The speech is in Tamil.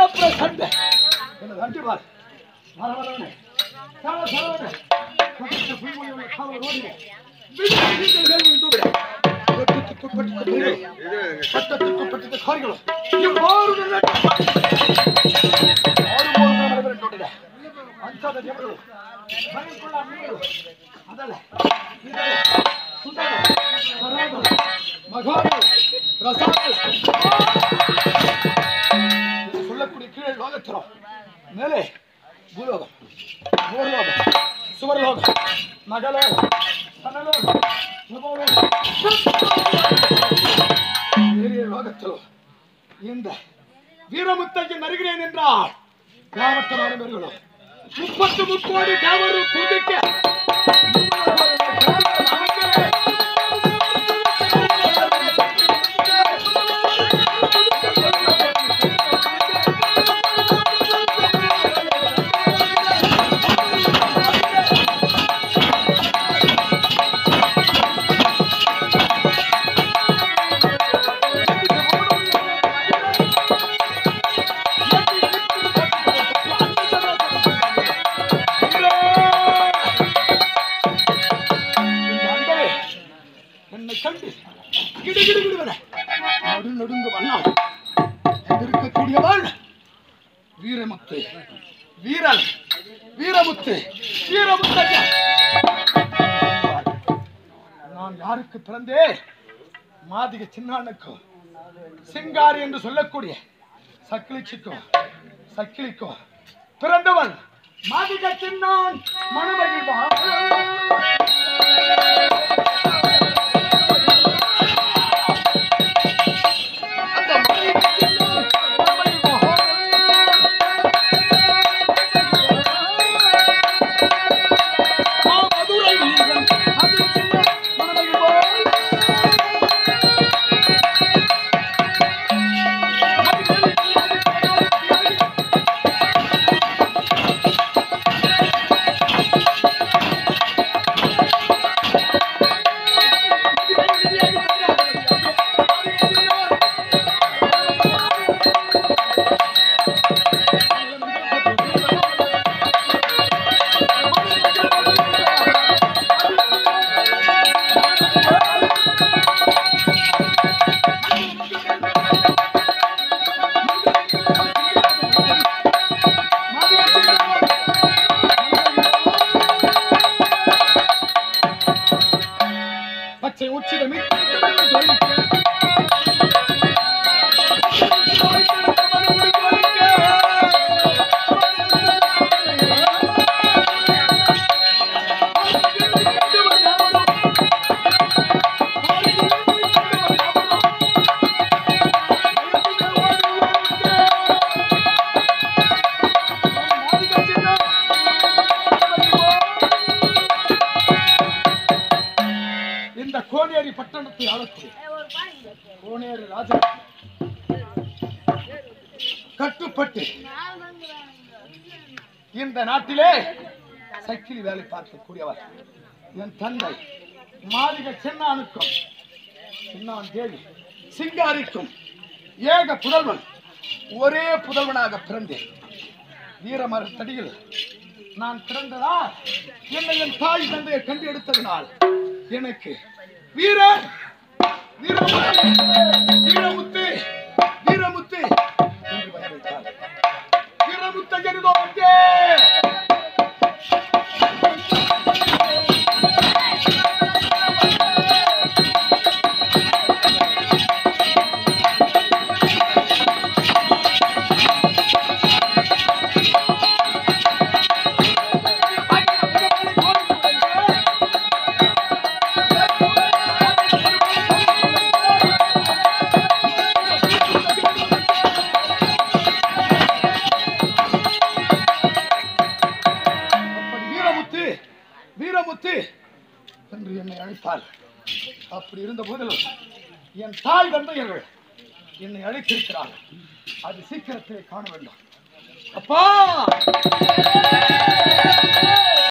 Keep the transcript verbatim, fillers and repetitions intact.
அப்புறம் சண்டை என்ன வண்டி பார் வர வரவனே சாவ சாவனே பக்கத்துல புய்மொழி உள்ள காவல் ஓடுங்க வீட்டுக்கு வேல் தூக்குற பட்டத்துக்கு பட்டத்து பட்டத்துக்கு பட்டத்து காரிகளோ இவ்வாறு ஆறு மூணு நபர் நோடுங்க அஞ்சாத ஜெபரு பயக்குள்ள மீறு அதல்ல சுந்தர சராத மகாரு ரசாது சொல்லக்கூடிய கீழே லோகத்திரம் மேலே பூலோகம் பூலோகம் சுவர்லோகம் மகளோகம் சனலோகம் லோகத்திலோ இந்த வீரமுத்தையன் வருகிறேன் என்றால் கிராமத்தமான பேர்களும் முப்பத்து முக்கோடி தேவரும் துதிக்க நடுநடுங்க வண்ணம் இருக்கக்கூடியவன் வீரமுத்து வீரன் வீரமுத்து வீரமுத்தையா நான் யாருக்கு பிறந்தே மாதிக சின்னானுக்கும் சிங்காரி என்று சொல்லக்கூடிய சக்கிலிச்சிக்கும் சக்கிலிக்கும் பிறந்தவன் மாதிக சின்னான் மனமகிழ்வான் கோனேரி பட்டணத்தை ஆளக்கூடிய கோனேரி ராஜா கட்டுப்பட்டு இந்த நாட்டிலே சைக்கிள் வேலை பார்க்கக்கூடியவர் என் தந்தை மாளிகை சின்னானுக்கும் சின்னான் தேவி சிங்காரிக்கும் ஏக புதல்வன் ஒரே புதல்வனாக பிறந்தேன். வீரமரத்தடியில் நான் பிறந்ததால் என்னை என் தாய் தந்தையை கண்டு எடுத்ததனால் எனக்கு வீர வீரமுத்து வீரமுத்து என்று பெயர் வைத்தார். வீரமுத்து என்கிறோ வீரமுத்து என்று என்னை அழைத்தார். அப்படி இருந்த போதிலும் என் தாய் தந்தையர்கள் என்னை அழைத்திருக்கிறார்கள். அது சீக்கிரத்திலே காண வேண்டும். அப்பா